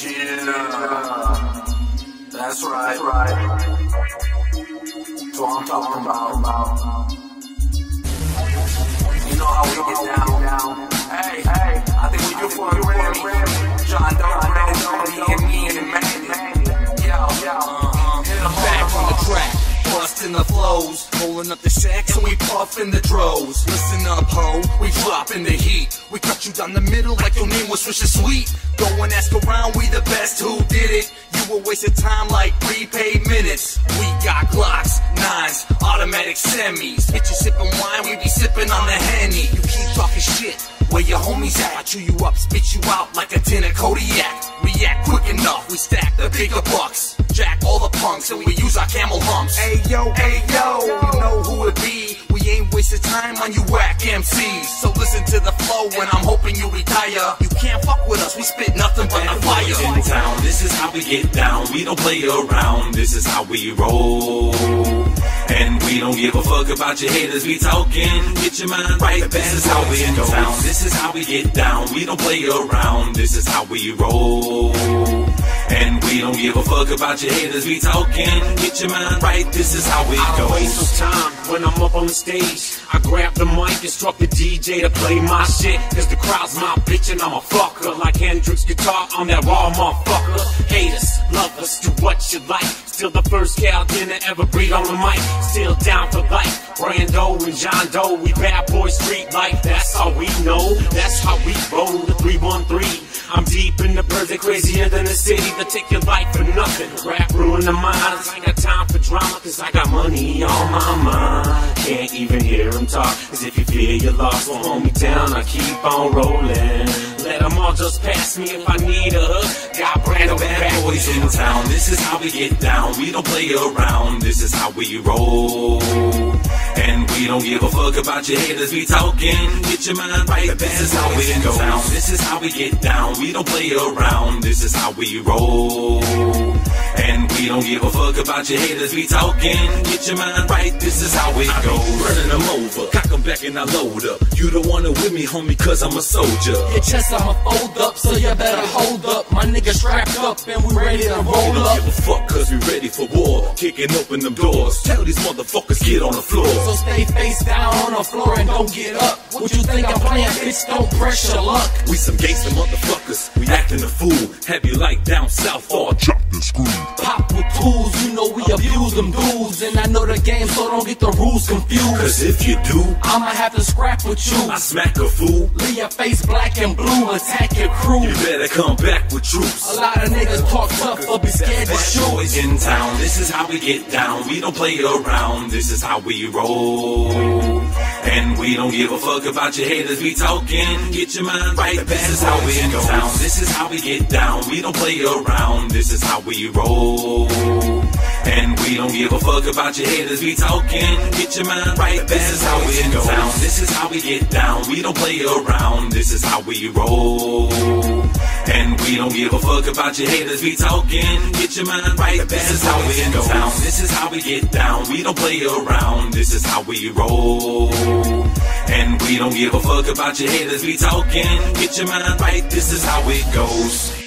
Yeah, that's right. That's what I'm talking about. You know how we get down. Hey, I think we do for a Grammy. John Doe, and me and Manny. I'm back on the track. Busting the flows, rolling up the shacks and we puffin' the dros. Listen up, ho, we dropping the heat. We cut you down the middle like your name was Swisher Sweet. Go and ask around, we the best who did it. You will waste your time like prepaid minutes. We got Glocks, 9s, automatic semis. Bitch, you sippin' wine, we be sippin' on the Henny. You keep talking shit, where your homies at? I chew you up, spit you out like a tin of Kodiak. React quick enough, we stack the bigger bucks. Jack all the punks and we use our camel humps. Ayo, you know who it be. We ain't wasting time on you whack MCs. So listen to the flow and I'm hoping you retire. You can't fuck with us, we spit nothing but the fire. In town, this is how we get down. We don't play around, this is how we roll. And we don't give a fuck about your haters, we talking. Get your mind right, this is how we in town. This is how we get down, we don't play around, this is how we roll. And we don't give a fuck about your haters, we talking. Get your mind right, this is how we go. I don't waste no time when I'm up on the stage. I grab the mic, instruct the DJ to play my shit. Cause the crowd's my bitch and I'm a fucker. Like Hendrix guitar, I'm that raw motherfucker. Haters, lovers, do what you like. Still the first gal dinner ever breathe on the mic. Still down for life. Brando and John Doe, we bad boys street life. That's all we know, that's how we roll. The 313. I'm deep in the birds, they're crazier than the city. They take your life for nothing. Rap ruin the minds. I ain't got time for drama, cause I got money on my mind. Can't even hear them talk, cause if you fear you're lost, well hold me down, I keep on rolling. Let them all just pass me if I need a hook. Got Brando bad boys in town, this is how we get down. We don't play around, this is how we roll. And we don't give a fuck about your haters, we talking. Get your mind right, this is how we in town. This is how we get down, we don't play around, this is how we roll. And we don't give a fuck about your haters, we talking. Get your mind right, this is how it goes. Running them over, cock them back and I load up. You the one with me, homie, cause I'm a soldier. Your chest I'ma fold up, so you better hold up. My nigga strapped up and we ready to roll We don't up. give a fuck cause we ready for war. Kicking open them doors, tell these motherfuckers get on the floor. So stay face down on the floor and don't get up. What you think I'm playing, bitch, don't press your luck. We some gangsta motherfuckers, we acting a fool. Have you like down south or chop and screw? Pop with tools, you know we abuse them dudes. And I know the game, so don't get the rules confused. Cause if you do, I'ma have to scrap with you. I smack a fool. Leave your face black and blue, attack your crew. You better come back with troops. A lot of niggas talk tough, but be scared to Bad shoot. boys in town, this is how we get down. We don't play around, this is how we roll. And we don't give a fuck about your haters, we talking. Get your mind right, this is how we in town. This is how we get down, we don't play around, this is how we roll. And we don't give a fuck about your haters, we talking. Get your mind right, this is how we in town. This is how we get down, we don't play around, this is how we roll. And we don't give a fuck about your haters, we talking. Get your mind right, this is how we in town. This is how we get down, we don't play around, this is how we roll. And we don't give a fuck about your haters, we talking. Get your mind right, this is how it goes.